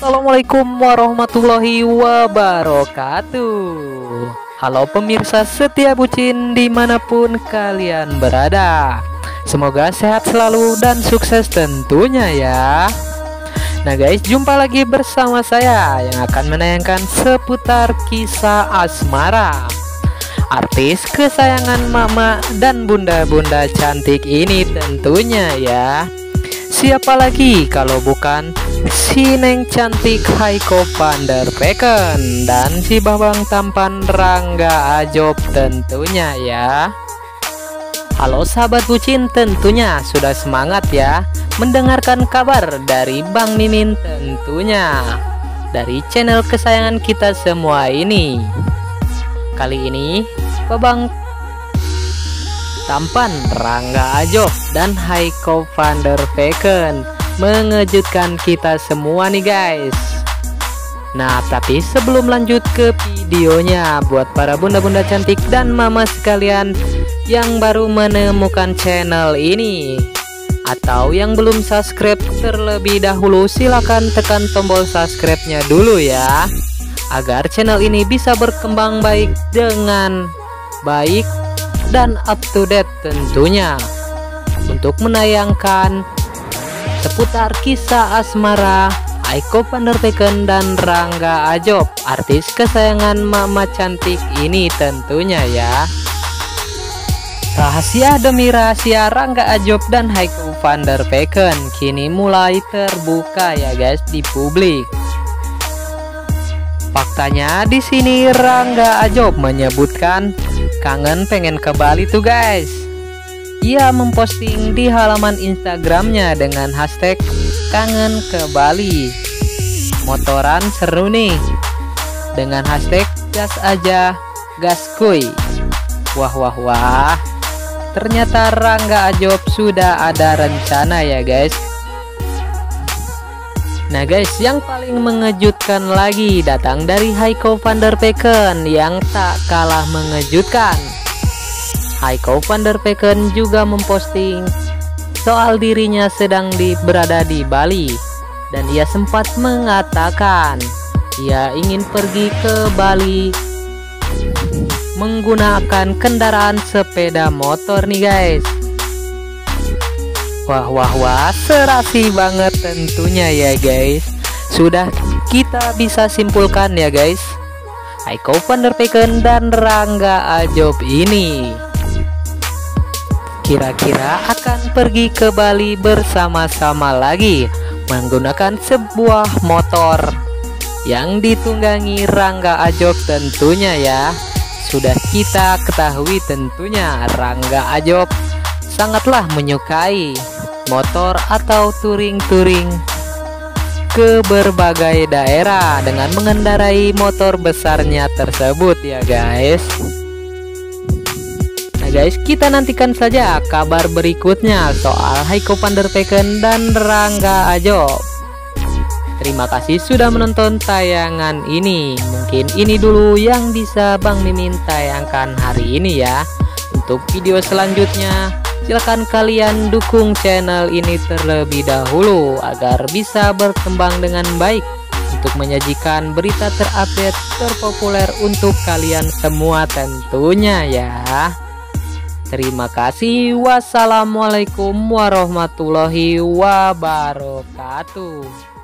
Assalamualaikum warahmatullahi wabarakatuh. Halo pemirsa setia bucin dimanapun kalian berada, semoga sehat selalu dan sukses tentunya ya. Nah guys, jumpa lagi bersama saya yang akan menayangkan seputar kisah asmara artis kesayangan mama dan bunda-bunda cantik ini tentunya ya. Siapa lagi kalau bukan si Neng cantik Haiko van der Vecken dan si Babang tampan Rangga Ajob tentunya ya. Halo sahabat bucin, tentunya sudah semangat ya mendengarkan kabar dari Bang Mimin tentunya dari channel kesayangan kita semua ini. Kali ini Babang tampan Rangga Ajob dan Haiko van der Vecken mengejutkan kita semua nih guys. Nah tapi sebelum lanjut ke videonya, buat para bunda-bunda cantik dan mama sekalian yang baru menemukan channel ini atau yang belum subscribe terlebih dahulu, silahkan tekan tombol subscribe-nya dulu ya, agar channel ini bisa berkembang baik dengan baik dan up to date tentunya, untuk menayangkan seputar kisah asmara Haiko van der Vecken dan Rangga Ajob, artis kesayangan mama cantik ini tentunya ya. Rahasia demi rahasia Rangga Ajob dan Haiko van der Vecken kini mulai terbuka ya guys di publik. Faktanya di sini Rangga Ajob menyebutkan kangen pengen ke Bali tuh guys. Ia memposting di halaman Instagramnya dengan hashtag kangen ke Bali. Motoran seru nih dengan hashtag gas aja gaskuy. Wah wah wah, ternyata Rangga Ajob sudah ada rencana ya guys. Nah guys, yang paling mengejutkan lagi datang dari Haiko van der Vecken yang tak kalah mengejutkan. Haiko van der Vecken juga memposting soal dirinya sedang berada di Bali, dan ia sempat mengatakan ia ingin pergi ke Bali menggunakan kendaraan sepeda motor nih guys. Wah wah wah, serasi banget tentunya ya guys. Sudah kita bisa simpulkan ya guys, Haiko van der Vecken dan Rangga Ajob ini kira-kira akan pergi ke Bali bersama-sama lagi menggunakan sebuah motor yang ditunggangi Rangga Ajob tentunya ya. Sudah kita ketahui tentunya Rangga Ajob sangatlah menyukai motor atau touring-touring ke berbagai daerah dengan mengendarai motor besarnya tersebut ya guys. Nah guys, kita nantikan saja kabar berikutnya soal Haiko van der Vecken dan Rangga Ajob. Terima kasih sudah menonton tayangan ini. Mungkin ini dulu yang bisa Bang Mimin tayangkan hari ini ya. Untuk video selanjutnya silahkan kalian dukung channel ini terlebih dahulu agar bisa berkembang dengan baik untuk menyajikan berita terupdate terpopuler untuk kalian semua tentunya ya. Terima kasih. Wassalamualaikum warahmatullahi wabarakatuh.